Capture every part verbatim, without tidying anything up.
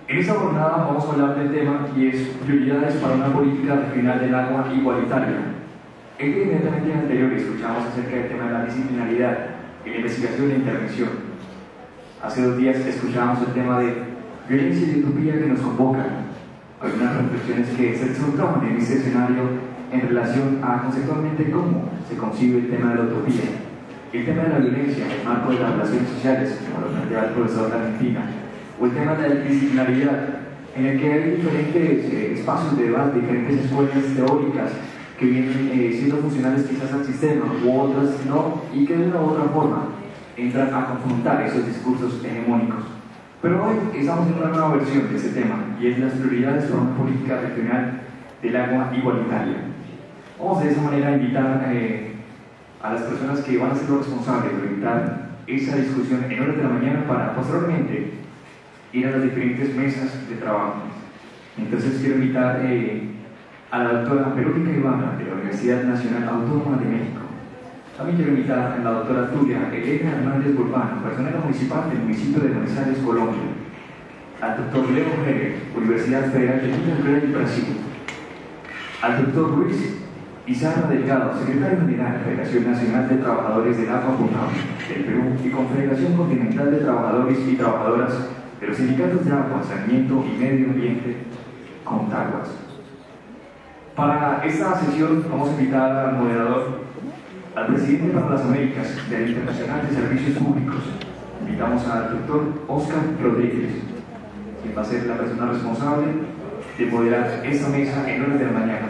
En esta jornada vamos a hablar del tema y es prioridades para una política regional del agua igualitaria. En el inmediatamente anterior escuchamos acerca del tema de la disciplinaridad en la investigación e intervención. Hace dos días escuchábamos el tema de violencia y utopía que nos convocan. Algunas reflexiones que se resultaban en este escenario en relación a conceptualmente cómo se concibe el tema de la utopía, el tema de la violencia en el marco de las relaciones sociales, como lo planteaba el profesor de Argentina, o el tema de la disciplinaridad, en el que hay diferentes eh, espacios de debate, diferentes escuelas teóricas que vienen eh, siendo funcionales quizás al sistema, u otras no, y que de una u otra forma entran a confrontar esos discursos hegemónicos. Pero hoy estamos en una nueva versión de ese tema, y es las prioridades para una política regional del agua igualitaria. Vamos de esa manera a invitar eh, a las personas que van a ser los responsables de orientar esa discusión en horas de la mañana para posteriormente ir a las diferentes mesas de trabajo. Entonces quiero invitar eh, a la doctora Verónica Ibarra de la Universidad Nacional Autónoma de México. También quiero invitar a la doctora Tulia Elena Hernández Burbano, personera municipal del municipio de Buenos Aires, Colombia. Al doctor Leo Heger, Universidad Federal de Minas del Brasil. Al doctor Luis Izarra Delgado, secretario general de la Federación Nacional de Trabajadores del Agua Potable del Perú y Confederación Continental de Trabajadores y Trabajadoras de los Sindicatos de Agua, Saneamiento y Medio Ambiente, Contaguas. Para esta sesión vamos a invitar al moderador, al presidente para las Américas de la Internacional de Servicios Públicos. Invitamos al doctor Oscar Rodríguez, quien va a ser la persona responsable de moderar esta mesa en horas de la mañana.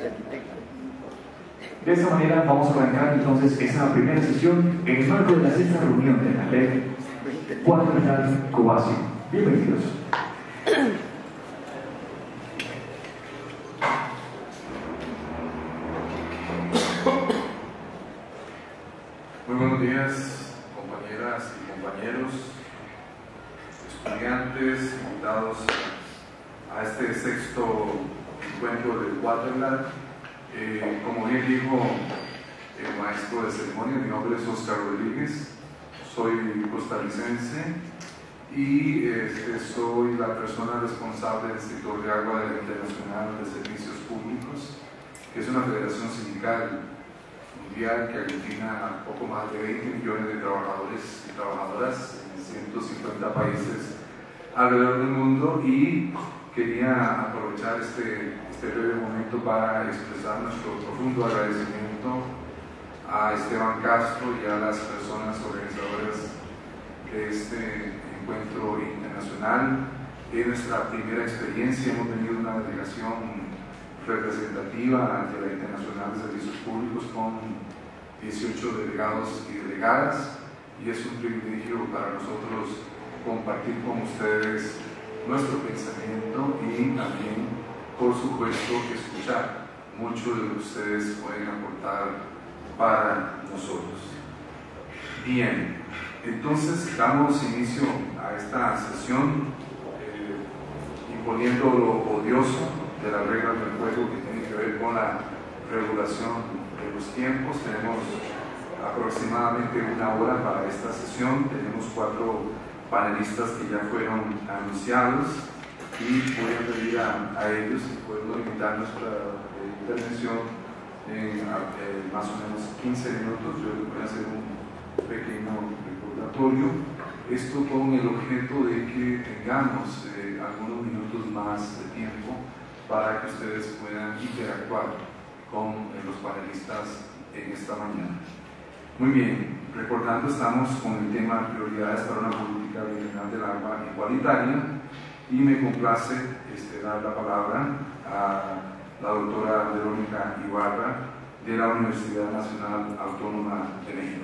De esta manera vamos a arrancar entonces esa primera sesión en el marco de la sexta reunión de la ley Cuadrantal Cobasi. Bienvenidos. Muy buenos días, compañeras y compañeros, estudiantes, invitados a este sexto encuentro del Waterland. Eh, como bien dijo el maestro de ceremonia, mi nombre es Oscar Rodríguez, soy costarricense y este, soy la persona responsable del sector de agua de la Internacional de Servicios Públicos, que es una federación sindical mundial que aglutina poco más de veinte millones de trabajadores y trabajadoras en ciento cincuenta países alrededor del mundo, y quería aprovechar este, este breve momento para expresar nuestro profundo agradecimiento a Esteban Castro y a las personas organizadoras de este encuentro internacional. En nuestra primera experiencia hemos tenido una delegación representativa ante la Internacional de Servicios Públicos con dieciocho delegados y delegadas, y es un privilegio para nosotros compartir con ustedes nuestro pensamiento y también, por supuesto, escuchar mucho de lo que ustedes pueden aportar para nosotros. Bien, entonces damos inicio a esta sesión eh, imponiendo lo odioso de las reglas del juego que tiene que ver con la regulación de los tiempos. Tenemos aproximadamente una hora para esta sesión, tenemos cuatro panelistas que ya fueron anunciados y voy a pedir a, a ellos si pueden limitar nuestra eh, intervención en eh, más o menos quince minutos. Yo les voy a hacer un pequeño recordatorio, esto con el objeto de que tengamos eh, algunos minutos más de tiempo para que ustedes puedan interactuar con eh, los panelistas en esta mañana. Muy bien, recordando, estamos con el tema prioridades para una política regional del agua igualitaria, y me complace este, dar la palabra a la doctora Verónica Ibarra de la Universidad Nacional Autónoma de México.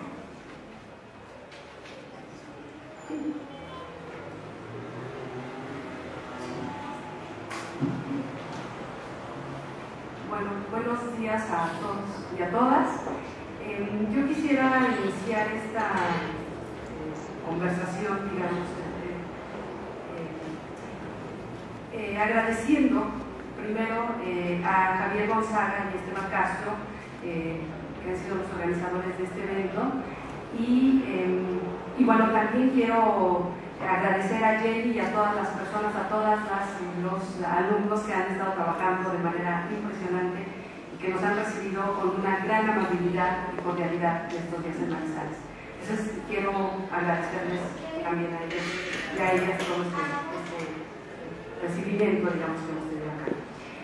Bueno, buenos días a todos y a todas. Eh, yo quisiera iniciar esta eh, conversación, digamos, eh, eh, agradeciendo primero eh, a Javier Gonzaga y Esteban Castro, eh, que han sido los organizadores de este evento, y, eh, y bueno, también quiero agradecer a Jenny y a todas las personas, a todos los alumnos que han estado trabajando de manera impresionante y que nos han recibido con una gran amabilidad y cordialidad de estos días en Manizales. Entonces quiero agradecerles también a ellos y a ellas todo este, este recibimiento, digamos, que hemos tenido acá.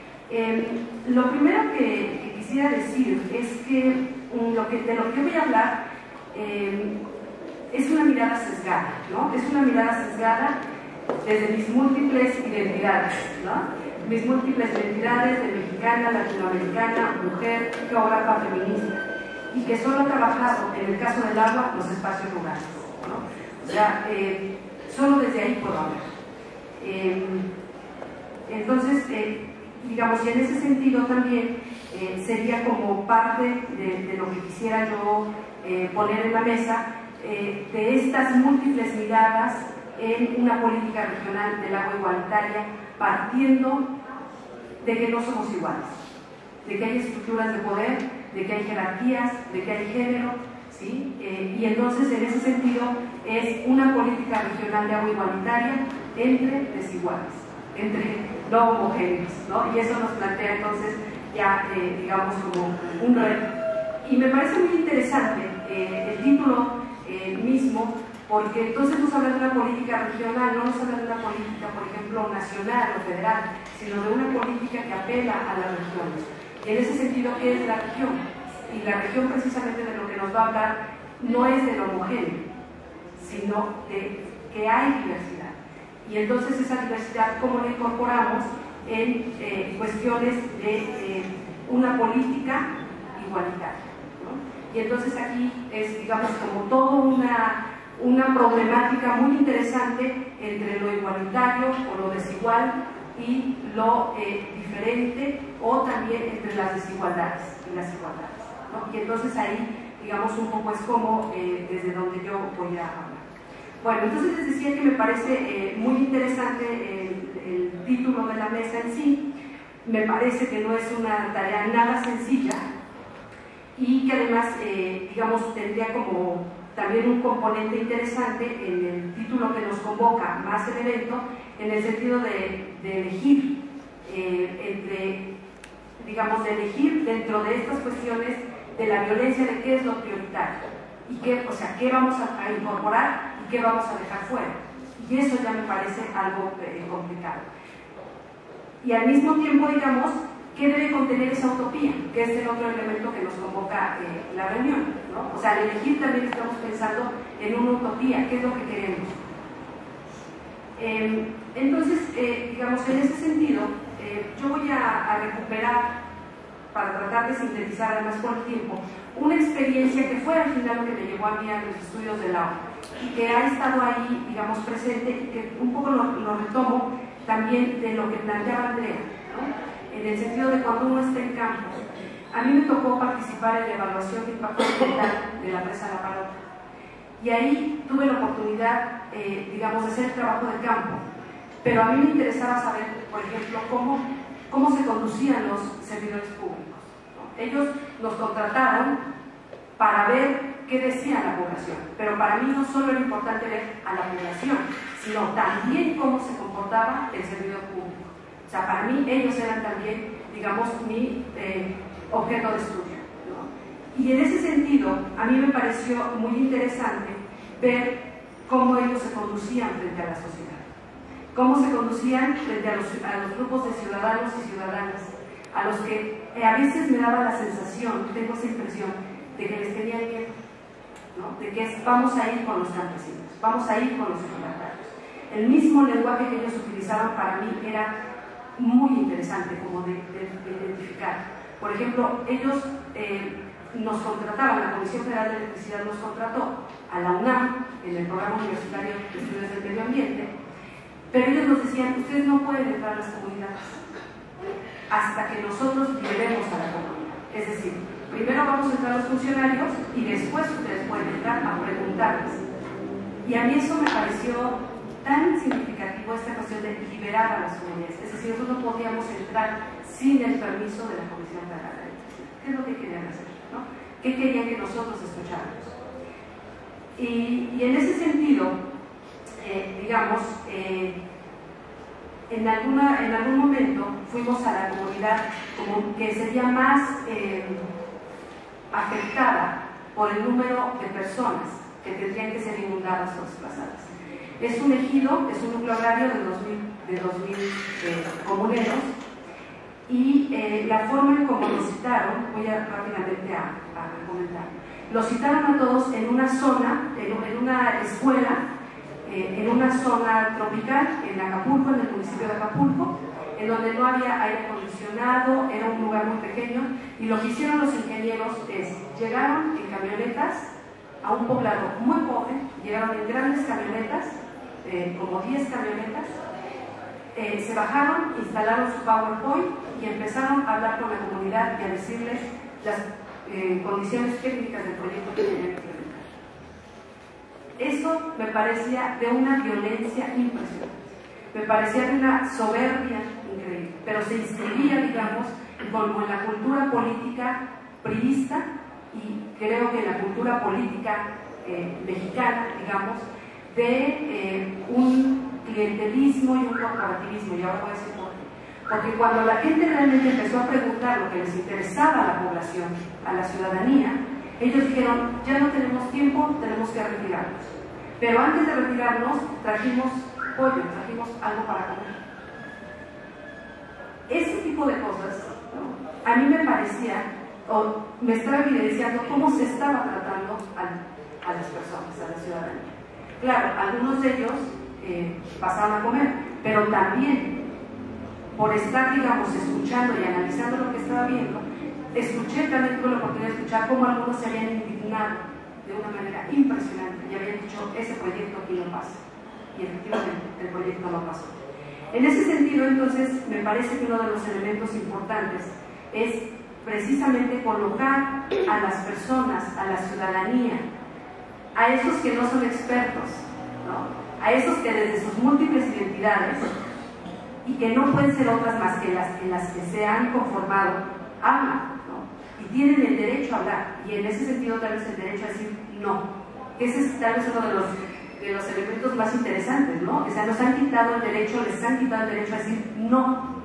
Eh, lo primero que, que quisiera decir es que, um, lo que de lo que yo voy a hablar eh, es una mirada sesgada, ¿no? Es una mirada sesgada desde mis múltiples identidades, ¿no? Mis múltiples identidades de mexicana, latinoamericana, mujer, geógrafa, feminista, y que solo he trabajado, en el caso del agua, los espacios rurales, ¿no? O sea, eh, solo desde ahí puedo hablar. Eh, entonces, eh, digamos, y en ese sentido también eh, sería como parte de, de lo que quisiera yo eh, poner en la mesa, eh, de estas múltiples miradas en una política regional del agua igualitaria, partiendo de que no somos iguales, de que hay estructuras de poder, de que hay jerarquías, de que hay género, ¿sí? Eh, y entonces en ese sentido es una política regional de agua igualitaria entre desiguales, entre no homogéneos, ¿no? Y eso nos plantea entonces ya, eh, digamos, como un reto. Y me parece muy interesante eh, el título eh, mismo, porque entonces nos habla de una política regional, no nos habla de una política, por ejemplo, nacional o federal, sino de una política que apela a las regiones. Y en ese sentido, ¿qué es la región? Y la región, precisamente, de lo que nos va a hablar no es de lo homogéneo, sino de que hay diversidad. Y entonces esa diversidad, ¿cómo la incorporamos en eh, cuestiones de eh, una política igualitaria, ¿no? Y entonces aquí es, digamos, como toda una, una problemática muy interesante entre lo igualitario o lo desigual y lo eh, diferente, o también entre las desigualdades y las igualdades, ¿no? Y entonces ahí, digamos, un poco es como eh, desde donde yo voy a hablar. Bueno, entonces les decía que me parece eh, muy interesante el, el título de la mesa en sí. Me parece que no es una tarea nada sencilla y que además, eh, digamos, tendría como también un componente interesante en el título que nos convoca más el evento, en el sentido de, de elegir eh, entre, digamos, de elegir dentro de estas cuestiones de la violencia, de qué es lo prioritario y qué, o sea, qué vamos a, a incorporar y qué vamos a dejar fuera. Y eso ya me parece algo eh, complicado. Y al mismo tiempo, digamos, ¿qué debe contener esa utopía? Que es el otro elemento que nos convoca eh, la reunión, ¿no? O sea, al elegir también estamos pensando en una utopía, ¿qué es lo que queremos? Eh, entonces, eh, digamos, en ese sentido, eh, yo voy a, a recuperar, para tratar de sintetizar además por el tiempo, una experiencia que fue al final lo que me llevó a mí a los estudios del agua y que ha estado ahí, digamos, presente, y que un poco lo, lo retomo también de lo que planteaba Andrea, ¿no? En el sentido de cuando uno está en campo. A mí me tocó participar en la evaluación de impacto ambiental de la presa La Palota, y ahí tuve la oportunidad, eh, digamos, de hacer el trabajo de campo, pero a mí me interesaba saber, por ejemplo, cómo, cómo se conducían los servidores públicos, ¿no? Ellos nos contrataron para ver qué decía la población, pero para mí no solo era importante ver a la población, sino también cómo se comportaba el servidor público. O sea, para mí ellos eran también, digamos, mi eh, objeto de estudio, ¿no? Y en ese sentido, a mí me pareció muy interesante ver cómo ellos se conducían frente a la sociedad, cómo se conducían frente a los, a los grupos de ciudadanos y ciudadanas, a los que eh, a veces me daba la sensación, tengo esa impresión, de que les tenía miedo, ¿no? De que es, vamos a ir con los campesinos, vamos a ir con los comunitarios. El mismo lenguaje que ellos utilizaban para mí era muy interesante como de, de, de identificar. Por ejemplo, ellos eh, nos contrataban, la Comisión Federal de Electricidad nos contrató a la UNAM en el Programa Universitario de Estudios del Medio Ambiente, pero ellos nos decían, ustedes no pueden entrar a las comunidades hasta que nosotros llevemos a la comunidad. Es decir, primero vamos a entrar los funcionarios y después ustedes pueden entrar a preguntarles. Y a mí eso me pareció tan significativo, esta cuestión de liberar a las comunidades. Es decir, nosotros no podíamos entrar sin el permiso de la Comisión Federal de Electricidad. ¿Qué es lo que querían hacer? ¿No? ¿Qué querían que nosotros escucháramos? Y, y en ese sentido, eh, digamos, eh, en, alguna, en algún momento fuimos a la comunidad como que sería más eh, afectada por el número de personas que tendrían que ser inundadas o desplazadas. Es un ejido, es un núcleo agrario de dos mil, de dos mil eh, comuneros, y eh, la forma en cómo lo citaron, voy a rápidamente a, a comentar, lo citaron a todos en una zona, en, en una escuela, eh, en una zona tropical, en Acapulco, en el municipio de Acapulco, en donde no había aire acondicionado, era un lugar muy pequeño, y lo que hicieron los ingenieros es, llegaron en camionetas a un poblado muy pobre, llegaron en grandes camionetas, eh, como diez camionetas, eh, se bajaron, instalaron su PowerPoint y empezaron a hablar con la comunidad y a decirles las eh, condiciones técnicas del proyecto que tenían que implementar. Eso me parecía de una violencia impresionante, me parecía de una soberbia increíble, pero se inscribía, digamos, como en la cultura política priista, y creo que en la cultura política eh, mexicana, digamos, de eh, un clientelismo y un corporativismo, y ahora voy a decir por qué. Porque cuando la gente realmente empezó a preguntar lo que les interesaba a la población, a la ciudadanía, ellos dijeron, ya no tenemos tiempo, tenemos que retirarnos. Pero antes de retirarnos, trajimos pollo, trajimos algo para comer. Ese tipo de cosas, ¿no?, a mí me parecía, o me estaba evidenciando cómo se estaba tratando a, a las personas, a la ciudadanía. Claro, algunos de ellos eh, pasaban a comer, pero también por estar, digamos, escuchando y analizando lo que estaba viendo, escuché, también tuve la oportunidad de escuchar cómo algunos se habían indignado de una manera impresionante y habían dicho, ese proyecto aquí no pasa, y efectivamente el proyecto no pasó. En ese sentido, entonces, me parece que uno de los elementos importantes es precisamente colocar a las personas, a la ciudadanía, a esos que no son expertos, ¿no?, a esos que desde sus múltiples identidades, y que no pueden ser otras más que las en las que se han conformado, hablan, ¿no?, y tienen el derecho a hablar, y en ese sentido tal vez el derecho a decir no, que ese es tal vez uno de los, de los elementos más interesantes, ¿no? O sea, nos han quitado el derecho, les han quitado el derecho a decir no.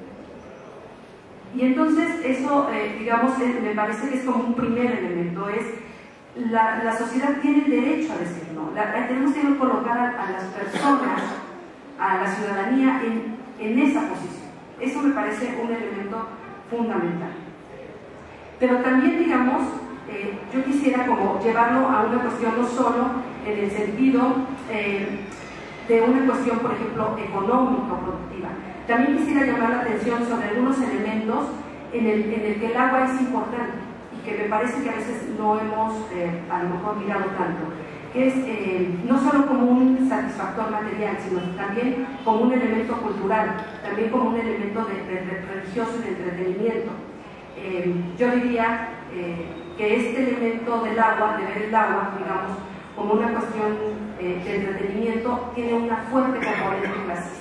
Y entonces eso, eh, digamos, eh, me parece que es como un primer elemento, es la, la sociedad tiene el derecho a decir no, la, la, tenemos que colocar a, a las personas, a la ciudadanía en, en esa posición. Eso me parece un elemento fundamental. Pero también, digamos, eh, yo quisiera como llevarlo a una cuestión no solo en el sentido eh, de una cuestión, por ejemplo, económico-productiva. También quisiera llamar la atención sobre algunos elementos en el, en el que el agua es importante y que me parece que a veces no hemos eh, a lo mejor mirado tanto, que es eh, no solo como un satisfactor material, sino también como un elemento cultural, también como un elemento de, de, de religioso y de entretenimiento. Eh, yo diría eh, que este elemento del agua, de ver el agua, digamos, como una cuestión eh, de entretenimiento, tiene una fuerte componente clasista.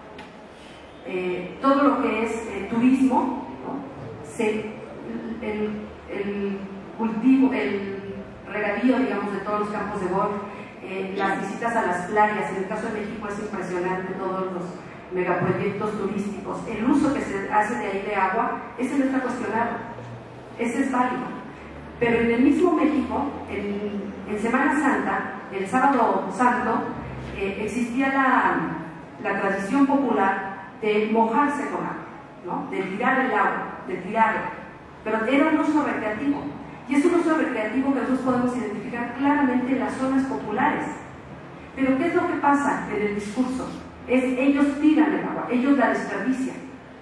Eh, todo lo que es eh, turismo, ¿no?, se, el, el cultivo, el regadío, digamos, de todos los campos de golf, eh, las visitas a las playas, en el caso de México es impresionante, todos los megaproyectos turísticos, el uso que se hace de ahí de agua, ese no está cuestionado, ese es válido. Pero en el mismo México, en, en Semana Santa, el sábado santo, eh, existía la, la tradición popular de mojarse con agua, ¿no?, de tirar el agua, de tirarlo, pero era un uso recreativo, y es un uso recreativo que nosotros podemos identificar claramente en las zonas populares. Pero ¿qué es lo que pasa en el discurso? Es ellos tiran el agua, ellos la desperdician.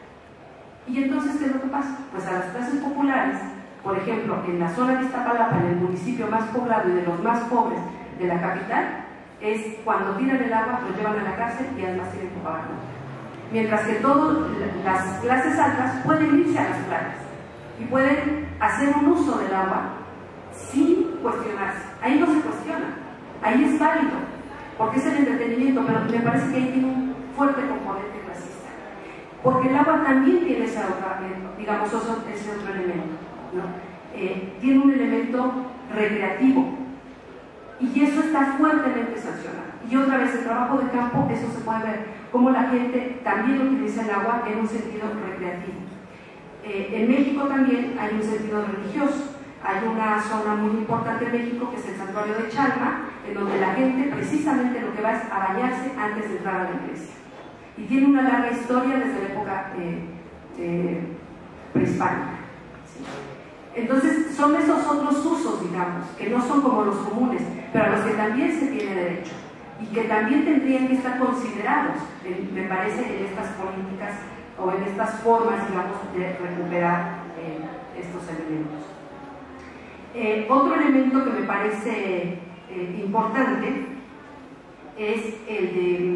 Y entonces, ¿qué es lo que pasa? Pues a las clases populares, por ejemplo, en la zona de Iztapalapa, en el municipio más poblado y de los más pobres de la capital, es cuando tiran el agua, lo llevan a la cárcel y además tienen que pagar multa. Mientras que todas las clases altas pueden irse a las playas y pueden hacer un uso del agua sin cuestionarse. Ahí no se cuestiona, ahí es válido, porque es el entretenimiento, pero me parece que ahí tiene un fuerte componente clasista. Porque el agua también tiene ese otro, digamos, ese otro elemento, ¿no? Eh, tiene un elemento recreativo. Y eso está fuertemente sancionado. Y otra vez, el trabajo de campo, eso se puede ver, cómo la gente también utiliza el agua en un sentido recreativo. Eh, en México también hay un sentido religioso. Hay una zona muy importante en México que es el santuario de Chalma, en donde la gente precisamente lo que va es a bañarse antes de entrar a la iglesia. Y tiene una larga historia desde la época eh, eh, prehispánica. ¿Sí? Entonces, son esos otros usos, digamos, que no son como los comunes, pero a los que también se tiene derecho y que también tendrían que estar considerados, en, me parece, en estas políticas o en estas formas, digamos, de recuperar eh, estos elementos. Eh, otro elemento que me parece eh, importante es el de,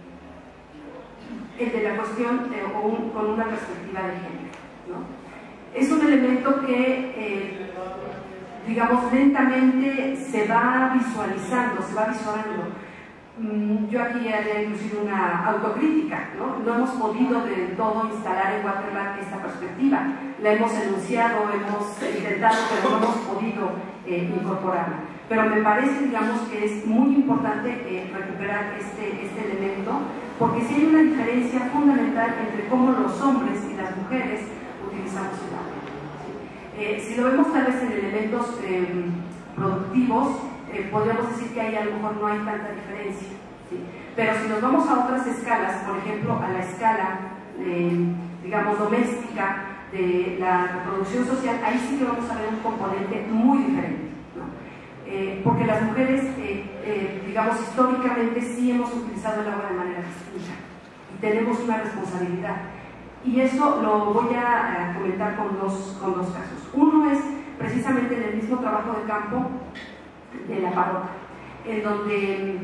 el de la cuestión de, o un, con una perspectiva de género, ¿no? Es un elemento que, eh, digamos, lentamente se va visualizando, se va visualizando. Mm, yo aquí haría inclusive una autocrítica, ¿no? No hemos podido del todo instalar en Waterland esta perspectiva. La hemos enunciado, hemos intentado, pero no hemos podido eh, incorporarla. Pero me parece, digamos, que es muy importante eh, recuperar este, este elemento, porque sí hay una diferencia fundamental entre cómo los hombres y las mujeres utilizamos el agua. ¿Sí? Eh, si lo vemos tal vez en elementos eh, productivos, eh, podríamos decir que ahí a lo mejor no hay tanta diferencia. ¿Sí? Pero si nos vamos a otras escalas, por ejemplo, a la escala, eh, digamos, doméstica, de la reproducción social, ahí sí que vamos a ver un componente muy diferente, ¿no? Eh, porque las mujeres, eh, eh, digamos, históricamente sí hemos utilizado el agua de manera distinta y tenemos una responsabilidad. Y eso lo voy a, a comentar con dos, con dos casos. Uno es precisamente en el mismo trabajo de campo de la parroquia, en donde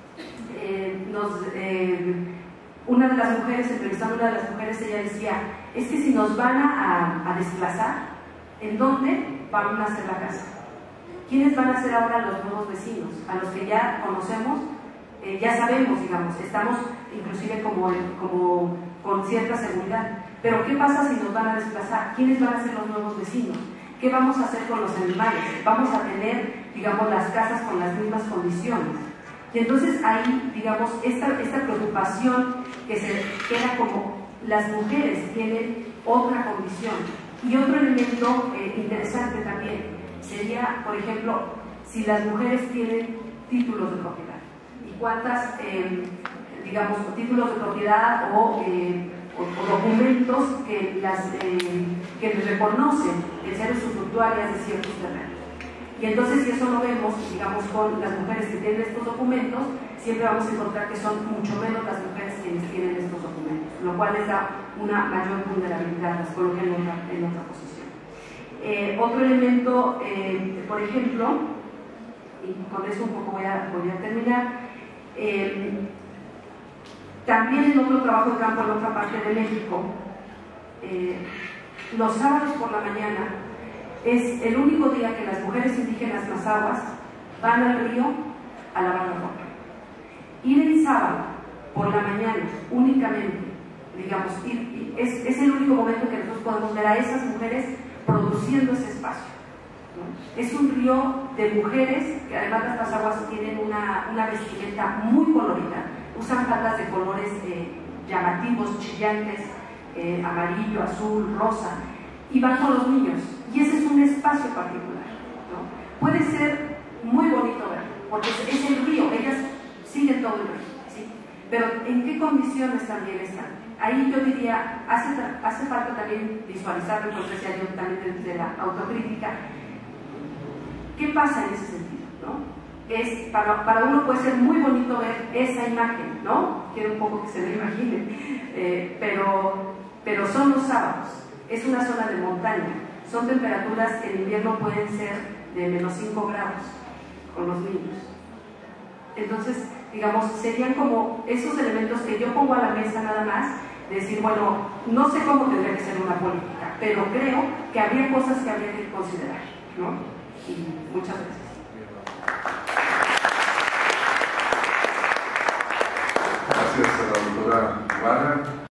eh, nos, eh, una de las mujeres, entrevistando a una de las mujeres, ella decía, es que si nos van a, a desplazar, ¿en dónde van a hacer la casa? ¿Quiénes van a ser ahora los nuevos vecinos? A los que ya conocemos, eh, ya sabemos, digamos, estamos inclusive como, como con cierta seguridad. Pero ¿qué pasa si nos van a desplazar? ¿Quiénes van a ser los nuevos vecinos? ¿Qué vamos a hacer con los animales? Vamos a tener, digamos, las casas con las mismas condiciones. Y entonces ahí, digamos, esta, esta preocupación que se queda como las mujeres tienen otra condición. Y otro elemento eh, interesante también sería, por ejemplo, si las mujeres tienen títulos de propiedad. ¿Y cuántas, eh, digamos, títulos de propiedad o, eh, o, o documentos que, las, eh, que les reconocen el ser usufructuarias de ciertos terrenos? Y entonces, si eso lo vemos, digamos, con las mujeres que tienen estos documentos, siempre vamos a encontrar que son mucho menos las mujeres quienes tienen estos documentos, lo cual les da una mayor vulnerabilidad, las coloca en otra, en otra posición. Eh, otro elemento, eh, por ejemplo, y con eso un poco voy a, voy a terminar, eh, también en otro trabajo de campo en otra parte de México, eh, los sábados por la mañana es el único día que las mujeres indígenas mazahuas van al río a lavar la ropa. Ir el sábado por la mañana únicamente, digamos, ir, es, es el único momento que nosotros podemos ver a esas mujeres produciendo ese espacio, ¿no? Es un río de mujeres, que además las mazahuas tienen una, una vestimenta muy colorida, usan faldas de colores eh, llamativos, chillantes, eh, amarillo, azul, rosa, y van con los niños. Y ese es un espacio particular, ¿no? Puede ser muy bonito ver, porque es, es el río, ellas siguen todo el río, ¿sí? Pero ¿en qué condiciones también están? Ahí yo diría, hace, hace falta también visualizarlo, porque decía yo también desde la autocrítica, ¿qué pasa en ese sentido, ¿no? Es, para, para uno puede ser muy bonito ver esa imagen, ¿no? Quiero un poco que se me imagine, eh, pero, pero son los sábados, es una zona de montaña, son temperaturas que en invierno pueden ser de menos cinco grados con los niños. Entonces, digamos, serían como esos elementos que yo pongo a la mesa nada más, de decir, bueno, no sé cómo tendría que ser una política, pero creo que habría cosas que habría que considerar, ¿no? Y muchas gracias. Gracias a la doctora Ibarra.